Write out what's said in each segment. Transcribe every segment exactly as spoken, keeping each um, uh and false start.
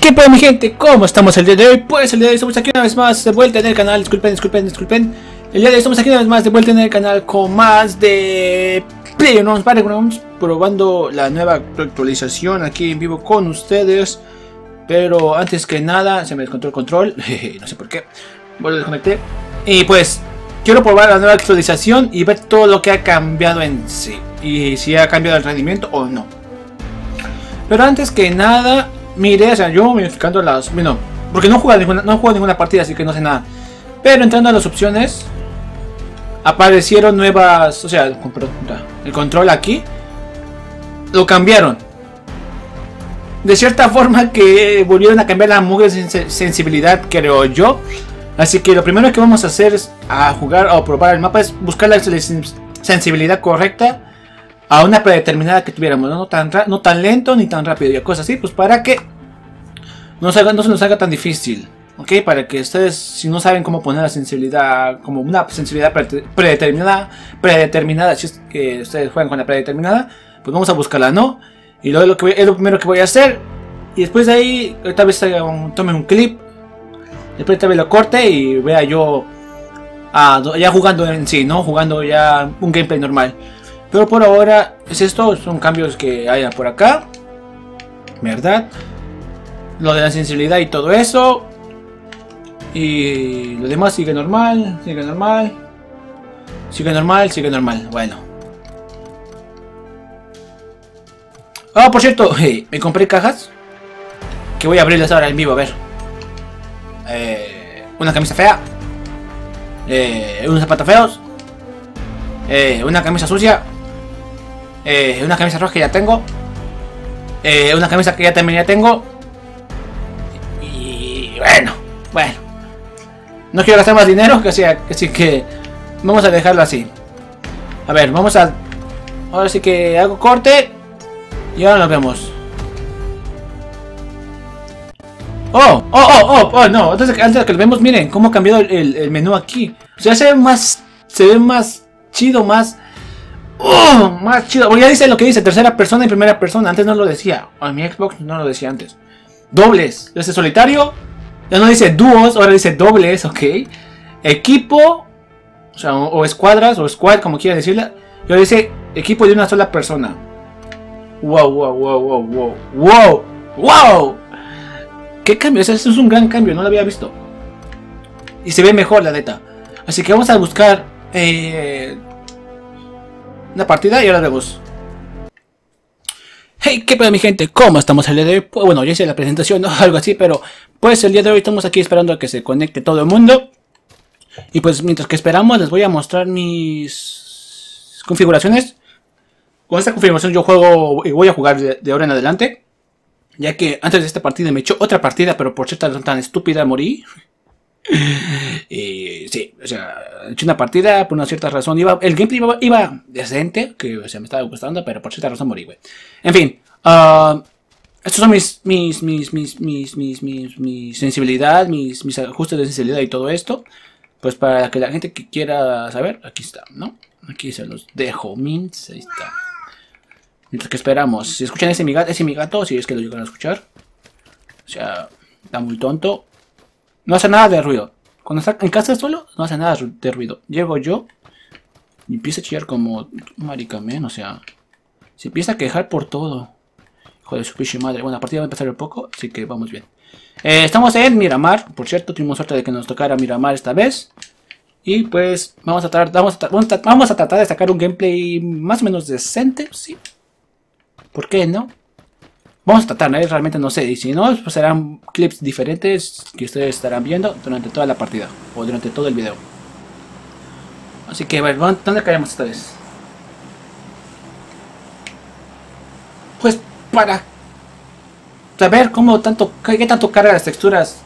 ¿Qué pedo mi gente? ¿Cómo estamos el día de hoy? Pues el día de hoy estamos aquí una vez más de vuelta en el canal. Disculpen, disculpen, disculpen. El día de hoy estamos aquí una vez más de vuelta en el canal con más de PlayerUnknown's Battlegrounds, probando la nueva actualización aquí en vivo con ustedes. Pero antes que nada se me descontroló el control, no sé por qué. Bueno, lo desconecté. Y pues quiero probar la nueva actualización y ver todo lo que ha cambiado en sí, y si ha cambiado el rendimiento o no. Pero antes que nada, mire, o sea, yo modificando las... Bueno, porque no juego ninguna, no juego ninguna partida, así que no sé nada. Pero entrando a las opciones, aparecieron nuevas... O sea, perdón, el control aquí lo cambiaron. De cierta forma que volvieron a cambiar la mugre sensibilidad, creo yo. Así que lo primero que vamos a hacer es a jugar o probar el mapa es buscar la sensibilidad correcta a una predeterminada que tuviéramos, no tan, no tan lento ni tan rápido y cosas así, pues para que no se, haga, no se nos haga tan difícil, ok, para que ustedes, si no saben cómo poner la sensibilidad como una sensibilidad predeterminada, predeterminada, si es que ustedes juegan con la predeterminada, pues vamos a buscarla, ¿no? Y luego lo que voy, es lo primero que voy a hacer, y después de ahí, tal vez un, tome un clip, después tal vez lo corte y vea yo ah, ya jugando en sí, ¿no? Jugando ya un gameplay normal. Pero por ahora es esto, son cambios que hay por acá, ¿verdad? Lo de la sensibilidad y todo eso. Y lo demás sigue normal, sigue normal. Sigue normal, sigue normal, bueno. Ah, por cierto, hey, me compré cajas que voy a abrirlas ahora en vivo, a ver. Eh, una camisa fea. Eh, unos zapatos feos. Eh, una camisa sucia. Eh, una camisa roja que ya tengo. Eh, una camisa que ya también ya tengo. Y bueno, bueno. No quiero gastar más dinero, que sea, así que vamos a dejarlo así. A ver, vamos a... Ahora sí que hago corte. Y ahora nos vemos. Oh, oh, oh, oh, oh, no. Antes de que, antes de que lo vemos, miren cómo ha cambiado el, el, el menú aquí. O sea, se ve más... Se ve más chido, más... ¡Oh! Más chido. Porque ya dice lo que dice, tercera persona y primera persona. Antes no lo decía. En mi Xbox no lo decía antes. Dobles. Ese solitario. Ya no dice dúos, ahora dice dobles, ok. Equipo. O sea, o, o escuadras, o squad, como quiera decirle. Y ahora dice equipo de una sola persona. Wow, wow, wow, wow, wow. Wow, wow. ¿Qué cambio? Eso es un gran cambio, no lo había visto. Y se ve mejor, la neta. Así que vamos a buscar... Eh... una partida y ahora vemos. Hey, qué pedo mi gente, ¿cómo estamos el día de hoy? Pues, bueno, ya hice la presentación o ¿no? algo así, pero pues el día de hoy estamos aquí esperando a que se conecte todo el mundo. Y pues mientras que esperamos les voy a mostrar mis configuraciones. Con esta configuración yo juego y voy a jugar de, de ahora en adelante. Ya que antes de esta partida me echó otra partida, pero por cierta razón tan estúpida morí. Y sí, o sea, he hecho una partida por una cierta razón. Iba, el gameplay iba, iba decente, que o sea, me estaba gustando, pero por cierta razón morí, güey. En fin, uh, estos son mis mis mis mis mis mis mis mis sensibilidad, mis mis ajustes de sensibilidad y todo esto. Pues para que la gente que quiera saber, aquí está, ¿no? Aquí se los dejo, mints, ahí está. Mientras que esperamos, si escuchan ese mi gato, ese mi gato, si es que lo llegan a escuchar. O sea, está muy tonto. No hace nada de ruido. Cuando está en casa solo, no hace nada de ruido. Llego yo y empieza a chillar como marica, men. O sea, se empieza a quejar por todo. Hijo de su pinche madre. Bueno, la partida va a empezar un poco, así que vamos bien. Eh, estamos en Miramar. Por cierto, tuvimos suerte de que nos tocara Miramar esta vez. Y pues vamos a tratar, vamos a, vamos a, vamos a tratar de sacar un gameplay más o menos decente, sí. ¿Por qué no? Vamos a tratar, ¿eh? Realmente no sé. Y si no, pues serán clips diferentes que ustedes estarán viendo durante toda la partida. O durante todo el video. Así que, bueno, ¿dónde caemos esta vez? Pues para saber cómo tanto, qué tanto carga las texturas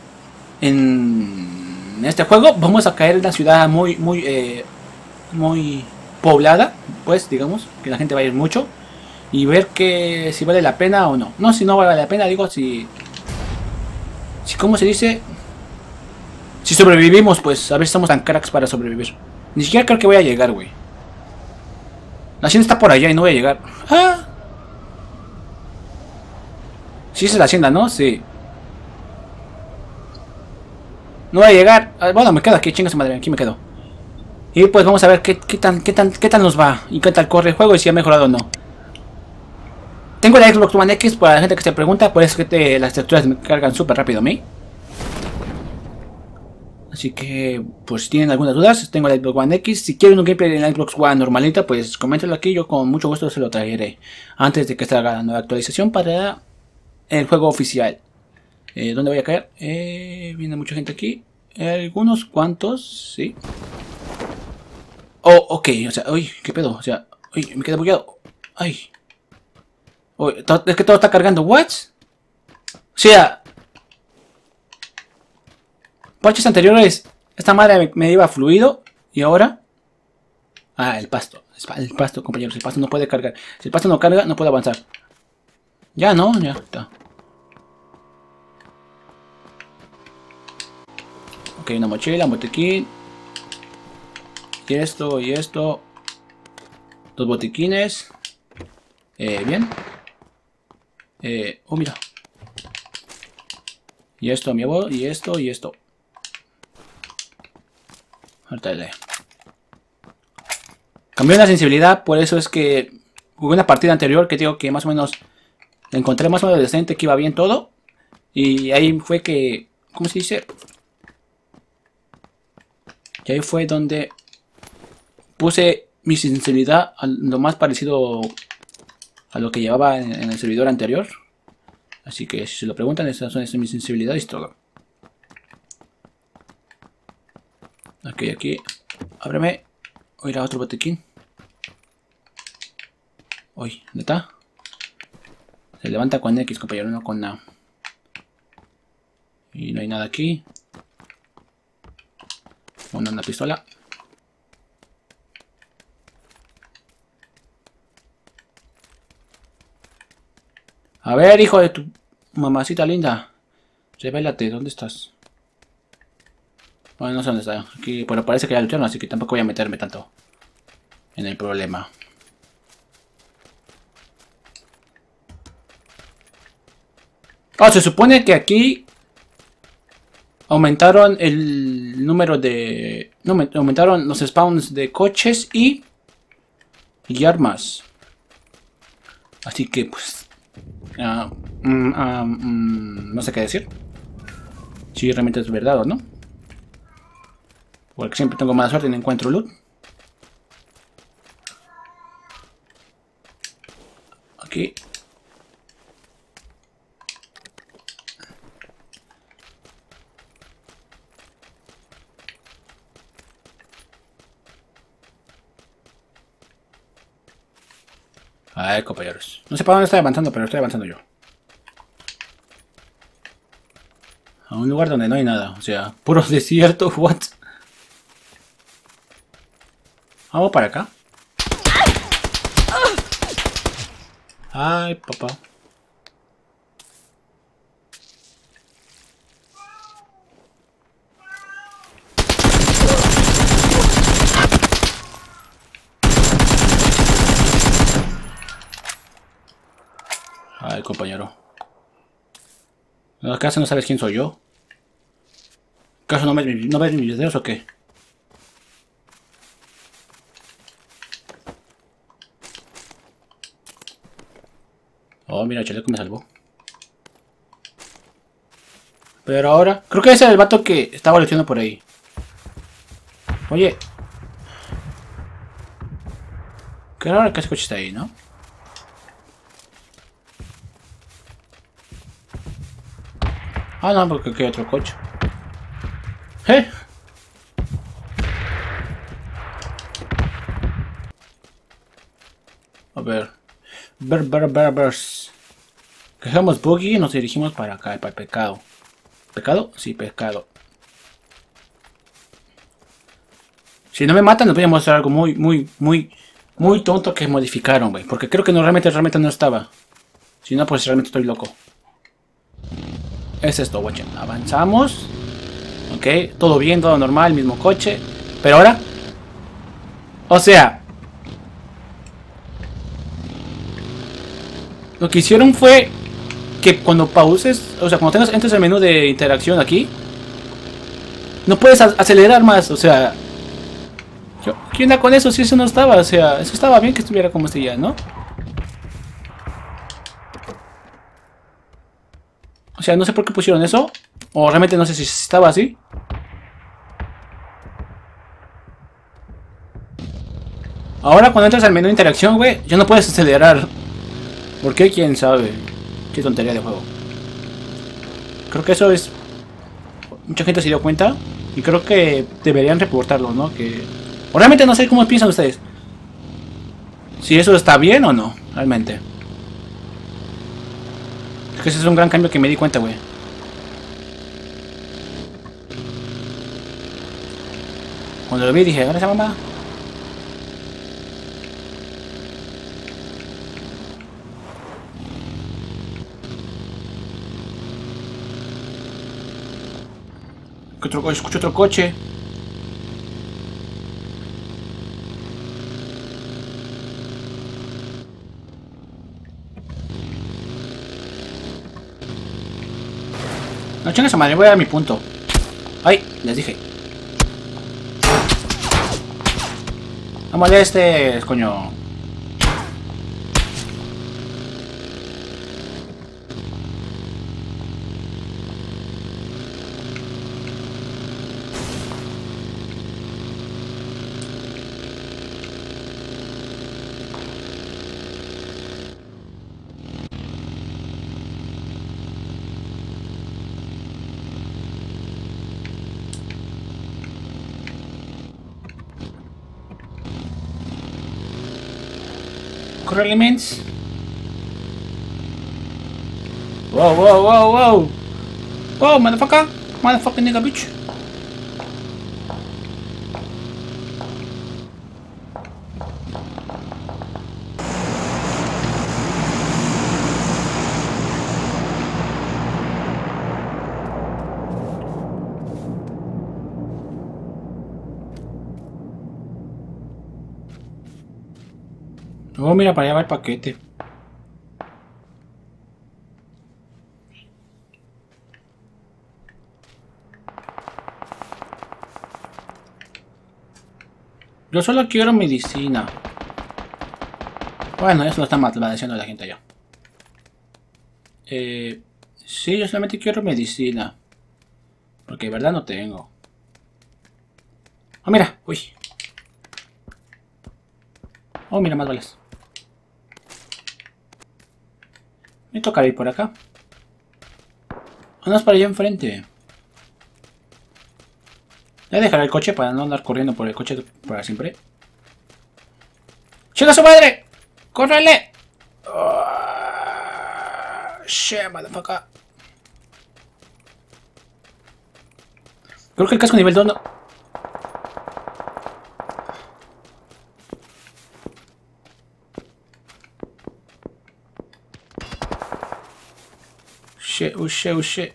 en este juego, vamos a caer en una ciudad muy, muy, eh, muy poblada. Pues, digamos, que la gente va a ir mucho. Y ver que si vale la pena o no. No, si no vale la pena, digo, si... si ¿cómo se dice? Si sobrevivimos, pues a ver si somos tan cracks para sobrevivir. Ni siquiera creo que voy a llegar, güey. La hacienda está por allá y no voy a llegar. ¿Ah? Sí, esa es la hacienda, ¿no? Sí. No voy a llegar. Ah, bueno, me quedo aquí, chinga su madre, aquí me quedo. Y pues vamos a ver qué, qué tan, qué tan, qué tal nos va. Y qué tal corre el juego y si ha mejorado o no. Tengo la Xbox One X para la gente que se pregunta, por eso que te, las texturas me cargan súper rápido a mí. Así que, pues si tienen algunas dudas, tengo la Xbox One X. Si quieren un gameplay en la Xbox One normalita, pues coméntenlo aquí, yo con mucho gusto se lo traeré. Antes de que salga la nueva actualización para el juego oficial. Eh, ¿Dónde voy a caer? Eh, viene mucha gente aquí. Algunos cuantos, sí. Oh, ok, o sea, uy, qué pedo, o sea, uy, me quedé bugueado. Ay. Uy, es que todo está cargando, ¿what? O sea, parches anteriores, esta madre me, me iba fluido y ahora. Ah, el pasto, el pasto, compañeros, el pasto no puede cargar. Si el pasto no carga, no puede avanzar. Ya no, ya está. Ok, una mochila, un botiquín. Y esto, y esto. Dos botiquines. Eh, bien. Eh, oh, mira. Y esto, mi abuelo, y esto, y esto. Ahorita le. Cambió la sensibilidad, por eso es que jugué una partida anterior que digo que más o menos la encontré más o menos decente, que iba bien todo. Y ahí fue que, ¿cómo se dice? Y ahí fue donde puse mi sensibilidad a lo más parecido a lo que llevaba en, en el servidor anterior. Así que si se lo preguntan, esas son, esas son mis sensibilidades y todo. Ok, aquí. Ábreme. Voy a ir a otro botiquín. Uy, ¿dónde está? Se levanta con X, compañero, no con A. Y no hay nada aquí. Una, una pistola. A ver, hijo de tu mamacita linda. Revélate, ¿dónde estás? Bueno, no sé dónde está. Aquí, pero parece que ya lucharon, así que tampoco voy a meterme tanto en el problema. Oh, se supone que aquí aumentaron el número de... No, aumentaron los spawns de coches y... y armas. Así que, pues... Uh, mm, uh, mm, no sé qué decir. Si realmente es verdad o no. Porque siempre tengo mala suerte y no encuentro loot. Aquí. Ay, compañeros. No sé para dónde estoy avanzando, pero estoy avanzando yo. A un lugar donde no hay nada. O sea, puro desierto. What? Vamos para acá. Ay, papá. Ay, compañero. ¿Acaso no sabes quién soy yo? ¿Acaso no ves, no ves mis videos o qué? Oh, mira, el chaleco me salvó. Pero ahora... Creo que ese es el vato que estaba luchando por ahí. Oye. Qué raro que ese coche está ahí, ¿no? Ah, no, porque aquí hay otro coche. ¿Eh? A ver. Ver, ver, ver, ver. Cogemos buggy y nos dirigimos para acá, para el pecado. ¿Pecado? Sí, pecado. Si no me matan, les voy a mostrar algo muy, muy, muy, muy tonto que modificaron, güey. Porque creo que no, realmente, realmente no estaba. Si no, pues realmente estoy loco. Es esto, watch. Avanzamos. Ok, todo bien, todo normal, mismo coche. Pero ahora... O sea... Lo que hicieron fue... Que cuando pauses... O sea, cuando tengas entres el menú de interacción aquí... No puedes acelerar más, o sea... ¿Qué onda con eso? Si eso no estaba, o sea, eso estaba bien que estuviera como este ya, ¿no? O sea, no sé por qué pusieron eso. O realmente no sé si estaba así. Ahora cuando entras al menú de interacción, güey, ya no puedes acelerar. ¿Por qué? ¿Quién sabe? Qué tontería de juego. Creo que eso es... Mucha gente se dio cuenta. Y creo que deberían reportarlo, ¿no? Que... O realmente no sé cómo piensan ustedes. Si eso está bien o no, realmente. Es que ese es un gran cambio que me di cuenta, güey. Cuando lo vi dije, ¿ahora esa mamá? Otro, escucho otro coche. No chingas a madre, voy a mi punto. Ay, les dije. No molestes, coño. Corre elements. Wow, wow, wow, wow. Wow, motherfucker. Motherfucking nigga, bitch. Oh, mira, para allá va el paquete. Yo solo quiero medicina. Bueno, eso lo está malagradeciendo la gente allá. Eh, sí, yo solamente quiero medicina. Porque de verdad no tengo. Oh, mira, uy. Oh, mira, más balas. Me tocará ir por acá. Vamos para allá enfrente. Voy a dejar el coche para no andar corriendo por el coche para siempre. ¡Chica su madre! ¡Córrele! Oh, shit, motherfucker. Creo que el casco nivel dos no... Shit, oh shit, oh shit.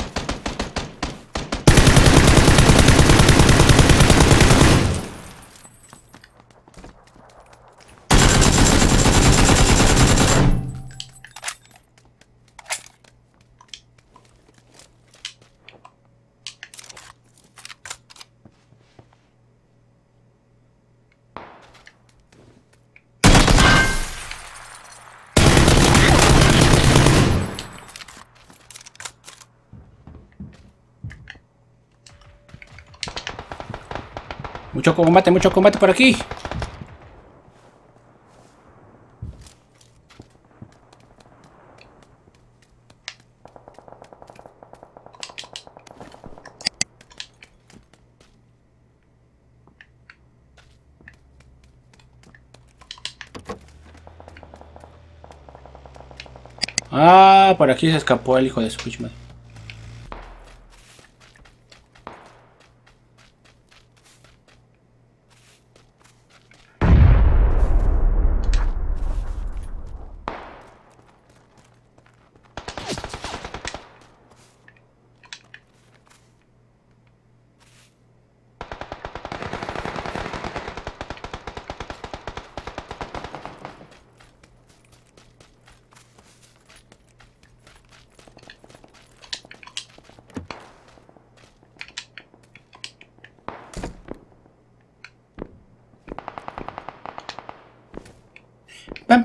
Mucho combate, mucho combate por aquí. Ah, por aquí se escapó el hijo de su madre.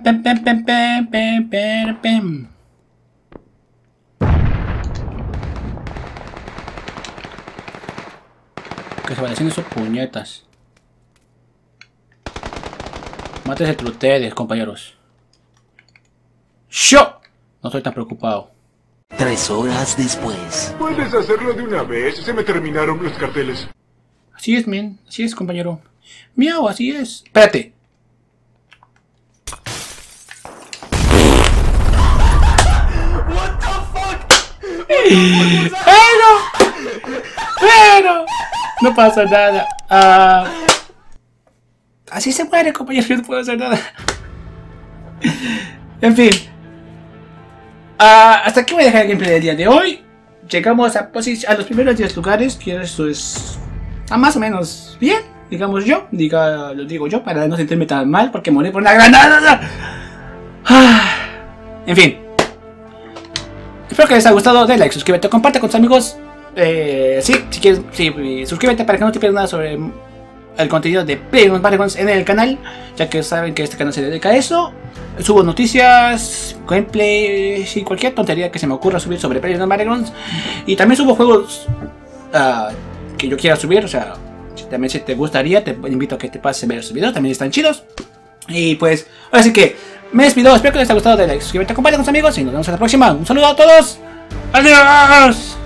pem, pem, pem, pem, pem, pem, pem. Que se van haciendo sus puñetas. Mátese entre ustedes, compañeros. ¡Yo! No estoy tan preocupado. Tres horas después. Puedes hacerlo de una vez, se me terminaron los carteles. Así es, men. Así es, compañero. Miau, así es. Espérate. What the fuck? ¡Pero! ¡Pero! No pasa nada. Uh, así se muere, compañero. Yo no puedo hacer nada. En fin. Uh, hasta aquí voy a dejar el gameplay del día de hoy. Llegamos a, a los primeros diez lugares. Que esto es a más o menos bien, digamos yo. Diga, lo digo yo para no sentirme tan mal porque morí por una granada. En fin. Espero que les haya gustado. Dale like, suscríbete, comparte con tus amigos. Eh, sí, si quieres, sí, suscríbete para que no te pierdas nada sobre el contenido de PlayerUnknown's Battlegrounds en el canal, ya que saben que este canal se dedica a eso. Subo noticias, gameplay y cualquier tontería que se me ocurra subir sobre PlayerUnknown's Battlegrounds. Y también subo juegos uh, que yo quiera subir, o sea, si también si te gustaría, te invito a que te pases a ver esos videos, también están chidos. Y pues, ahora sí que me despido, espero que les haya gustado. Dale like, suscríbete, comparte con tus amigos y nos vemos en la próxima. Un saludo a todos, adiós.